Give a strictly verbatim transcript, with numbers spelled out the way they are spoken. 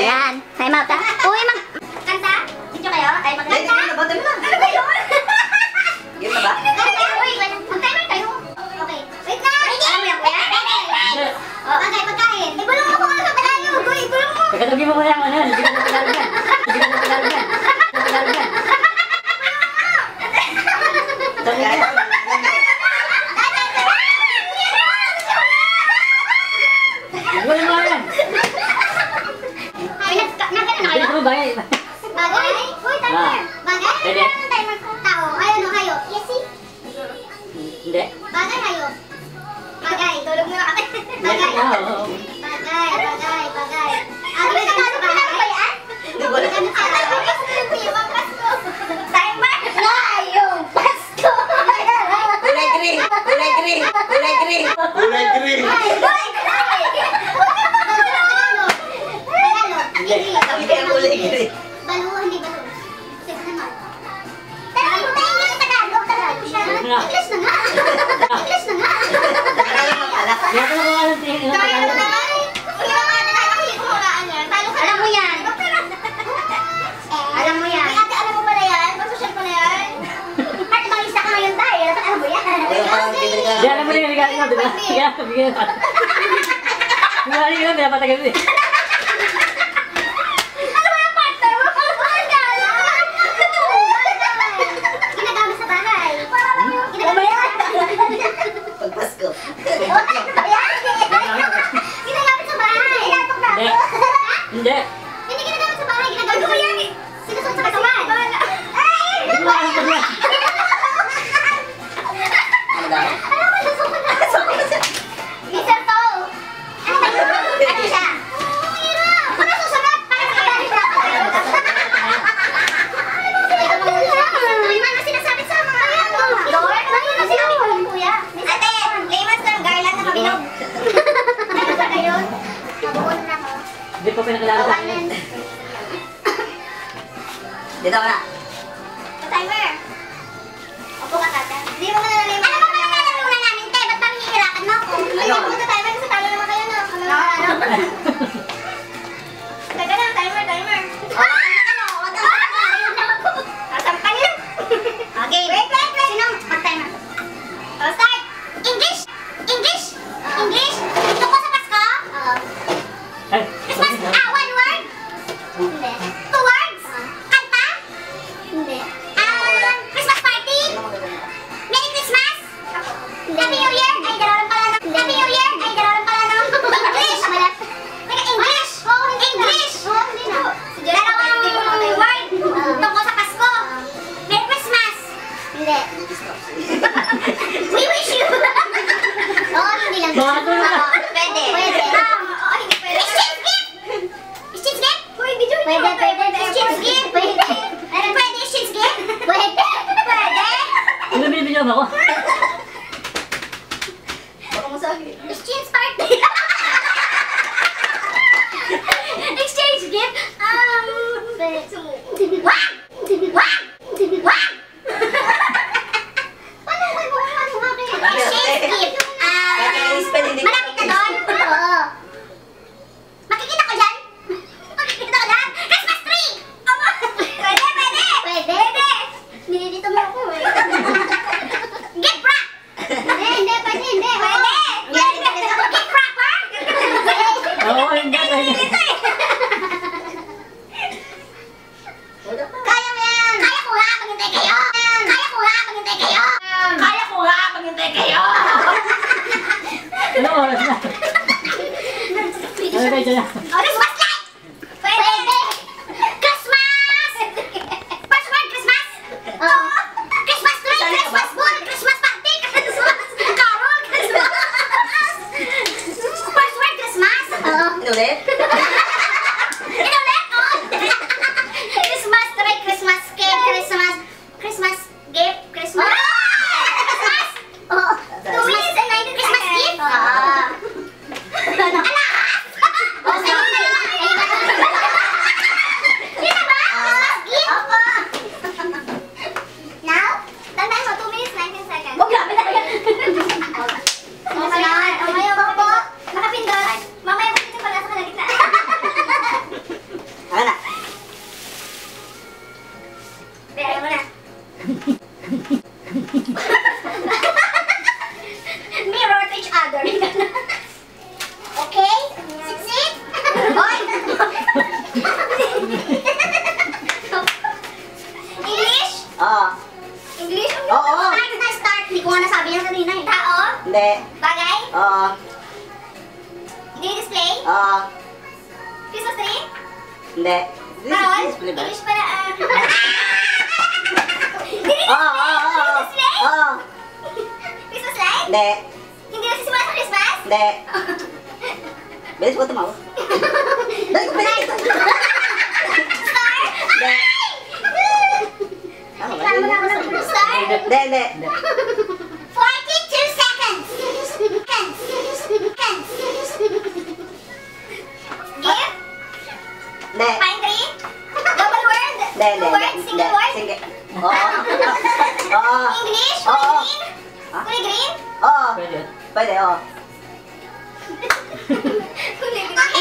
Ayan. Time out, ha? Uy, mag... Kanta? Video kayo? Ay, magkanta? Hindi, hindi na ba? Dami lang. Ano ba yun? Game na ba? Uy, mag-timer kayo. Okay. Wait na! Alam mo yan, kuya? Oh, okay, pagkain. Ibulong mo kung ano sa palayo. Uy, ibulong mo. Pagkatugin mo mo yan, ano yan? Hindi ka na pagkalo yan. Hindi ka na pagkalo yan. Pagkalo yan. Sabi yan. Ibulong mo yan. Ay, nagkana na kayo? Ibulong mo bagay. Bagay? Uy, timer. Bagay? Pwede. Ano timer ko? Tao. Ay, ano, hayop? Yes, eh? Hindi. Bagay, hayop. Bagay. Tulog mo na kami. Bagay. Bagay, bagay, bagay. Ah, di ba naman ba yan? Hindi ko alam. Timer? Ngayong Pasko! Kulay green! Kulay green! Kulay green! Kulay green! Sabi kaya kulay green. Baluho, hindi baluho. Sige naman. Pero yung tayo nga sa Tagalog, Tagalog siya. English na nga. English na nga. Tagalog na pala. Kaya ko lang alam tingin ng Tagalog Tagalog. na nga. Sige na nga, nakakahit mo hulaan yan. Alam mo yan. Alam mo yan. Ate, alam mo pala yan? Pag-social ko na yan. At bangista ka ngayon tayo. Dapat alam mo yan. Wala parang bibili ka. Hindi, alam mo rin yung regalo mo, di ba? Kaya, bigyan ka. Bigyan ka na, pinapatagal mo eh. Ano ba yung partner mo? Ginagamit sa bahay. Ginagamit sa bahay. Pag Pasko. Ginagamit sa bahay. Inatok na. Hindi. Hindi. Hindi ginagamit sa bahay. Ginagamit sa bahay. Sinusuot sa kasawan. Ay! Hindi mo alam pala. Ano daw? Ano ba nasusuot na? Mister To. Ano ba yun? Ano siya? Ano susunod? Parang kailangan siya. Uy, man, sinasabit sa mga ano? Door? Ano yung sinabi ko yung kuya? Ate, layman's term, garland na kabilog. Ano ba kayo? Nabuon na ako. Hindi pa pinakilala sa akin. Dito ka na. Timer. Opo ka, Kata. Hindi mo ka na nalimang. Ano ba pala nalalaro na namin, te? Ba't parang hihirapan mo ako? Hindi mo ka timer kasi talo naman kayo, no? Ano na, ano? Teka na, timer, timer. Ah! Ano? Wag ka. Ayun na ako. Sasampal yun. Okay. Wait, wait, wait. Sinong mag-timer? Oh, start. English! English! English! Tungkol sa Pasko? Oo. Ay, Christmas? Ah, one word? Hindi. Two words? Kanta? Hindi. Ah, Christmas party? Merry Christmas? Happy New Year? Ay, dalawa pala na. Happy New Year? Ay, dalawa pala na. English? Teka, English? English? Dalawang word tungkol sa Pasko. Merry Christmas? Hindi. We wish you. Oo, hindi lang. Baka ito na. Pwede. Pwede. Oo, hindi pwede. Exchange gift! Exchange gift? Pwede, pwede. Exchange gift? Pwede. Pwede exchange gift? Pwede. Pwede. Ano binibigyan mo ako? Baka mo sa akin. Exchange party. Exchange gift? Um, wag! Wag! Wag! Paano ko yung mga exchange gift? Ah, Kaya spell hindi ko. malapit ka doon? Oo. Makikita ko dyan? Makikita ko dyan? Christmas tree! Opo! Pwede, pwede! Pwede! Nililito mo ako eh. Gift wrap! Hindi, hindi, pwede, hindi. Pwede! Gift wrapper! Oo, hindi. Nililito eh. Kaya mo yan! Kaya ko nga, maghintay kayo! Kaya ko nga, maghintay kayo! Kaya ko nga, maghintay kayo! Ano oras na? Ano kayo dyan? Christmas light! Pwede! Christmas! First word, Christmas! Oo! Christmas tree, Christmas ball, Christmas party, Christmas carol, Christmas! First word, Christmas! Oo. Ano ulit? Inulit, oo! Christmas tree, Christmas cake, Christmas... Christmas gift, Christmas... Christmas! Oo. Two minutes and ninety Christmas gift? Oo. Alas! Oh, sige na. Hindi na ba? Christmas gift? Opo. Now? Tandaan mo, two minutes, nineteen seconds. Huwag lapit na yan! Mamaya, mamaya, mamaya po. Nakapindot. Mamaya po dito pala sa kalagitnaan. Christmas tree? Hindi. This is Parol? this is English pala, ah. Oo, oo, oo. Christmas light? Oo. Christmas light? Hindi. Hindi nagsisimula sa Christmas? Hindi. Bilis ko tumawa. Dali ko, bilis. Star? Hindi. Ay! Tama ba? Tama na ako ng star? Hindi, hindi. forty-two seconds. Seconds. Seconds. Gift? Hindi. Pine tree? Double word? Hindi, Two hindi. words? Single word? Single. Oo. Oo. English? Oo. Kulay green? Ha? Kulay green? Oo. Pwede. Pwede, oo. Kulay green.